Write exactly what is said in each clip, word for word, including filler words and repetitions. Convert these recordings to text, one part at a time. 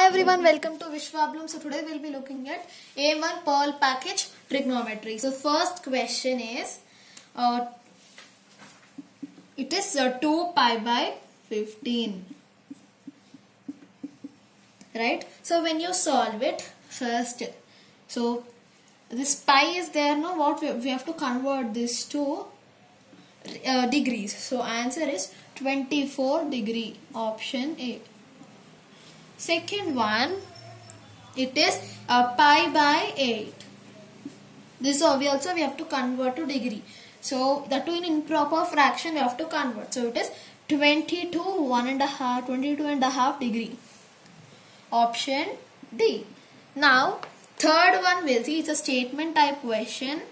everyone, welcome to Vishwabloom. So today we'll be looking at A one Pearl package trigonometry. So first question is, uh, it is uh, two pi by fifteen, right? So when you solve it first, so this pi is there, no? What we, we have to convert this to uh, degrees. So answer is twenty-four degree, option A. Second one, it is uh, pi by eight. This we also we have to convert to degree. So that too in improper fraction we have to convert. So it is twenty-two one and a half, twenty-two and a half degree. Option D. Now third one we'll see, it's a statement type question.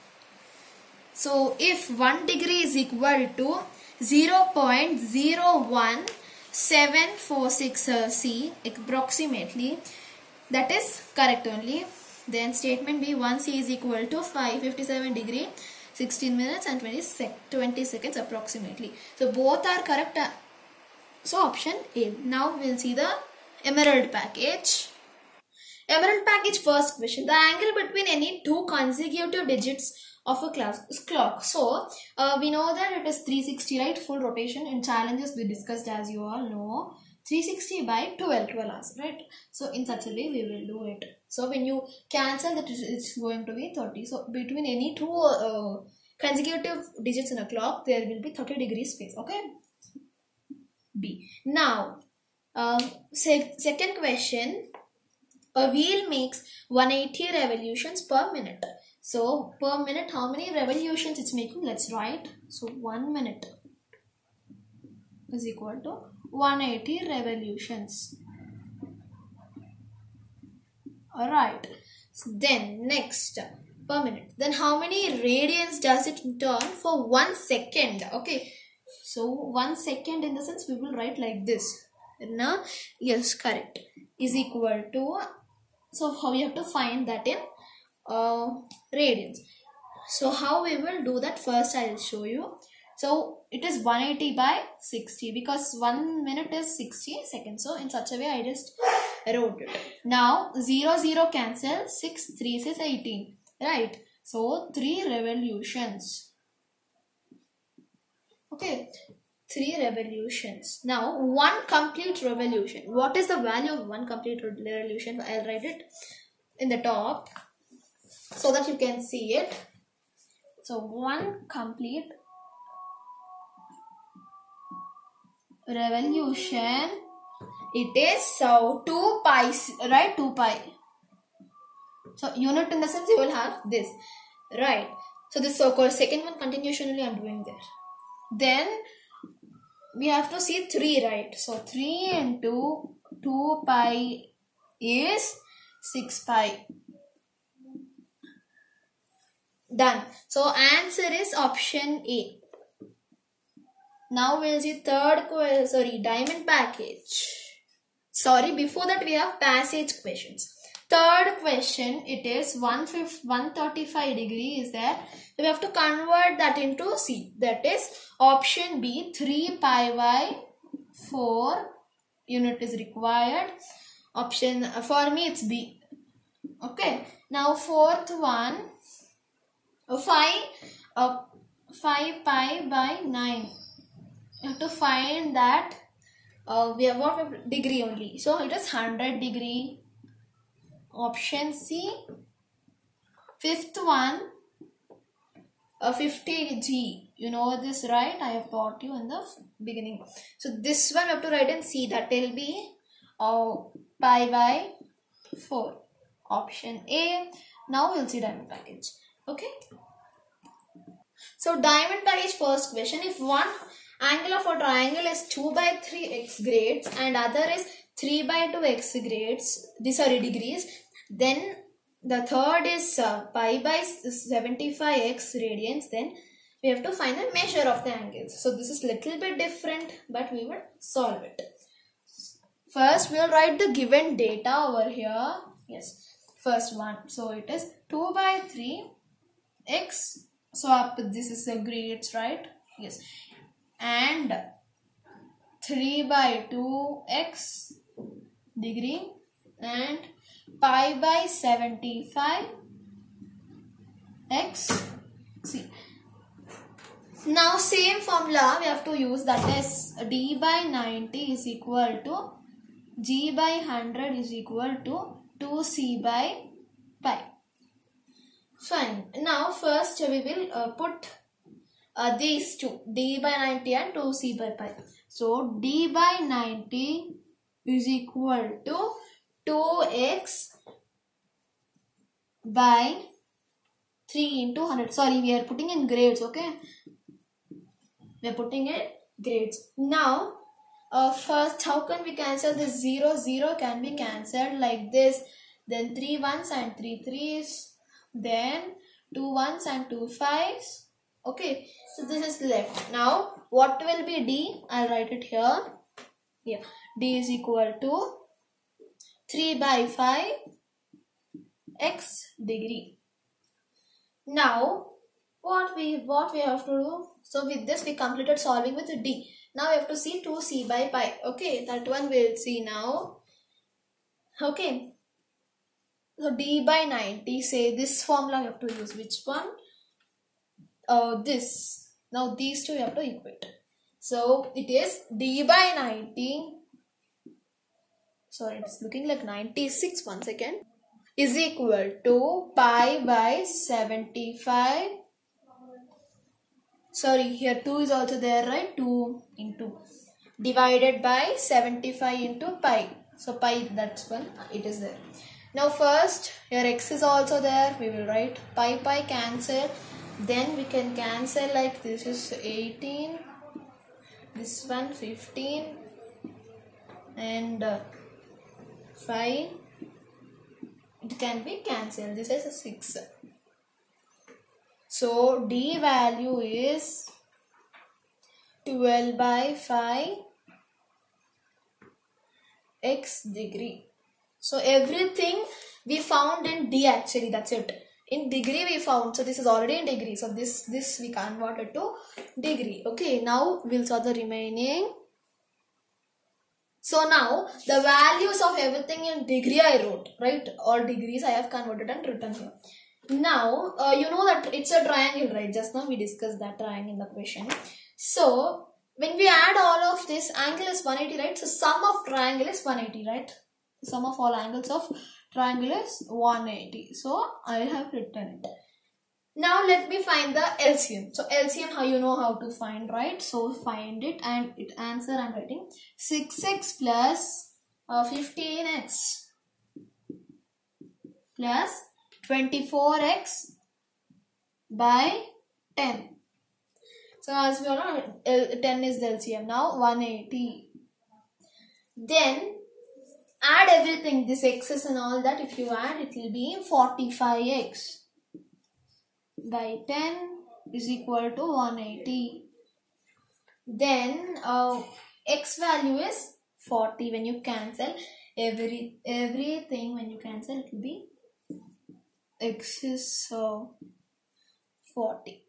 So if one degree is equal to zero point zero one seven four six uh, C approximately, that is correct only. Then statement B, one C is equal to five fifty-seven degree, sixteen minutes and twenty, sec twenty seconds approximately. So both are correct. So option A. Now we'll see the emerald package. Emerald package first question. The angle between any two consecutive digits of a class clock. So uh, we know that it is three sixty, right? Full rotation. In challenges we discussed, as you all know, three sixty by twelve, twelve hours, right? So in such a way we will do it. So when you cancel that, it's going to be thirty. So between any two uh, consecutive digits in a clock, there will be thirty degrees space. Okay. B. Now uh, sec second question. A wheel makes one hundred eighty revolutions per minute. So per minute, how many revolutions it's making? Let's write. So one minute is equal to one hundred eighty revolutions. Alright. So then next, per minute. Then how many radians does it turn for one second? Okay. So one second, in the sense we will write like this. Now, yes, correct. Is equal to, so how we have to find that in uh, radians. So how we will do that, first I will show you. So it is one hundred eighty by sixty, because one minute is sixty seconds. So in such a way I just wrote it. Now zero zero cancel, six three is eighteen, right? So three revolutions. Okay, three revolutions. Now one complete revolution. What is the value of one complete revolution? I'll write it in the top so that you can see it. So one complete revolution, it is so two pi, right? two pi. So unit, in the sense you will have this, right? So this so-called second one continuationally I'm doing there. Then we have to see three, right? So three into two pi is six pi. Done. So answer is option A. Now we'll see third question, sorry, diamond package. Sorry, before that we have passage questions. Third question, it is one thirty-five degree is there. So we have to convert that into C. That is option B, three pi by four unit is required. Option, for me it's B. Okay. Now fourth one, uh, five, uh, five pi by nine. You have to find that uh, we have what degree only. So it is one hundred degree. Option C. Fifth one, uh, fifty G. You know this, right? I have taught you in the beginning. So this one we have to write in C. That will be uh, pi by four. Option A. Now we'll see diamond package. Okay. So diamond package first question. If one angle of a triangle is two by three x grades and other is three by two x grades, this sorry degrees, then the third is uh, pi by seventy-five x radians, then we have to find the measure of the angles. So this is little bit different, but we will solve it. First we will write the given data over here. Yes, first one. So it is two by three x. So up this is the grades, right? Yes. And three by two x degree and pi by seventy-five x c. Now same formula we have to use, that is d by ninety is equal to g by one hundred is equal to two c by pi. Fine. Now first we will uh, put uh, these two, d by ninety and two c by pi. So d by ninety is equal to two x by three into one hundred. Sorry, we are putting in grades, okay? We are putting in grades. Now, uh, first, how can we cancel this? zero, zero can be cancelled like this. Then three ones and three threes. Then two ones and two fives. Okay, so this is left. Now, what will be d? I'll write it here. Yeah, d is equal to three by five x degree. Now, what we what we have to do? So with this we completed solving with d. Now we have to see two c by pi. Okay, that one we'll see now. Okay. So d by ninety, say this formula we have to use. Which one? Uh, this. Now these two we have to equate. So it is d by ninety. Sorry, it's looking like ninety-six. One second. Is equal to pi by seventy-five. Sorry, here two is also there, right? two into divided by seventy-five into pi. So pi, that's one, it is there. Now first, here x is also there. We will write pi pi cancel. Then we can cancel like this is eighteen. This one fifteen. And uh, five. It can be cancelled. This is a six. So d value is twelve by five x degree. So everything we found in d actually, that's it. In degree we found, so this is already in degree. So this, this we converted to degree. Okay, now we'll solve the remaining. So now the values of everything in degree I wrote, right? All degrees I have converted and written here. Now, uh, you know that it's a triangle, right? Just now we discussed that triangle in the question. So, when we add all of this, angle is one eighty, right? So, sum of triangle is one eighty, right? Sum of all angles of triangle is one eighty. So, I have written it. Now, let me find the L C M. So, L C M, how you know how to find, right? So, find it and it answer I'm writing six x plus uh, fifteen x plus twenty-four x by ten. So as we all know, ten is the L C M. Now one eighty. Then add everything, this x's and all that. If you add, it will be forty-five x by ten is equal to one eighty. Then uh, x value is forty. When you cancel every everything, when you cancel, it will be x is uh, forty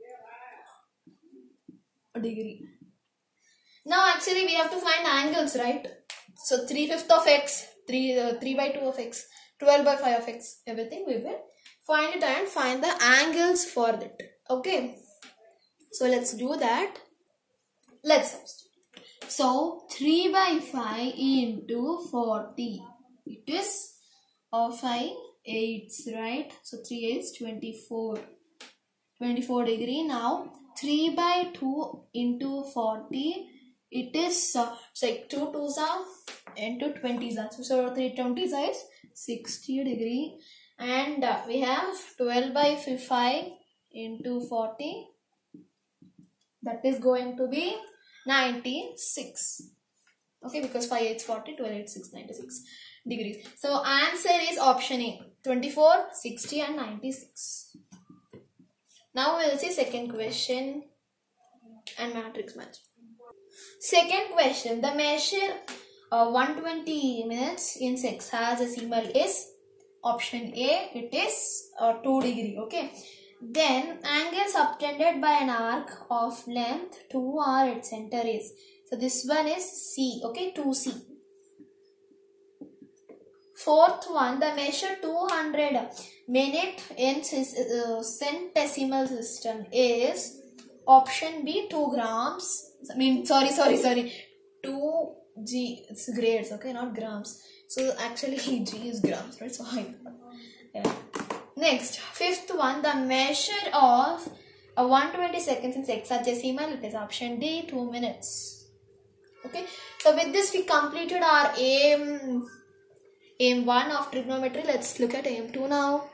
degree. Now actually we have to find angles, right? So three fifths of x, three, uh, three by two of x, twelve by five of x, everything we will find it and find the angles for it. Okay. So let's do that. Let's substitute. So three by five into forty. It is uh, five eighths, right? So three eighths, twenty-four. twenty-four degree. Now three by two into forty. It is uh, so like two twos are into twenties. So three twenties is sixty degree. And uh, we have twelve by five into forty. That is going to be ninety-six. Okay, because five eighths forty, twelve eighths six, ninety-six degrees. So answer is option A, twenty-four, sixty and ninety-six. Now we will see second question and matrix match. Second question, the measure uh, one hundred twenty minutes in sexagesimal is option A, it is uh, two degree. Okay. Then angle subtended by an arc of length two r at center is, so this one is C, okay, two C. Fourth one, the measure two hundred minute in uh, centesimal system is option B, two grams. I mean, sorry, sorry, sorry, two G. It's grades, okay, not grams. So actually, G is grams, right? So I. Yeah. Next, fifth one, the measure of uh, one hundred twenty seconds in sexagesimal is option D, two minutes. Okay. So with this, we completed our aim. aim one of trigonometry. Let's look at aim two now.